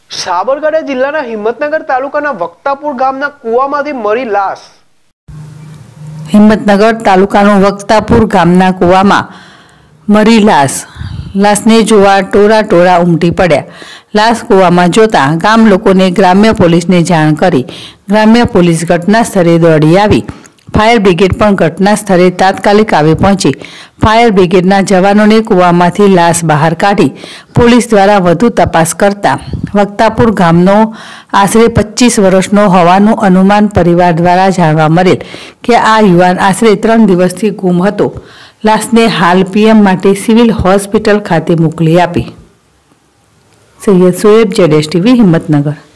સાબરકાંઠા જિલ્લાના હિંમતનગર તાલુકાના વક્તાપુર ગામના કુવામાંથી મળી લાશ। હિંમતનગર તાલુકાનું વક્તાપુર ગામના કુવામાં મળી લાશને જોવા ટોળા ઉમટી પડ્યા। લાશ કુવામાં જોતા ગામ લોકોને ગ્રામ્ય પોલીસને જાણ કરી ગ્રામ્ય પોલીસ ઘટના સ્થળે દોડી આવી। ફાયર બ્રિગેડ પણ ઘટના સ્થળે તાત્કાલિક આવી પહોંચી ફાયર બ્રિગેડના જવાનોને કુવામાંથી લાશ બહાર કાઢી પોલીસ દ્વારા વધુ તપાસ કરતા વક્તાપુર ગામનો આશરે 25 વર્ષનો હોવાનું અનુમાન પરિવાર દ્વારા જાણવા મળેલ કે આ યુવાન આશરે 3 દિવસથી ગુમ હતો। લાશને હાલ પીએમ માટે સિવિલ હોસ્પિટલ ખાતે મોકલી આપી। સૈયદ સોએબ ZSTV હિંમતનગર।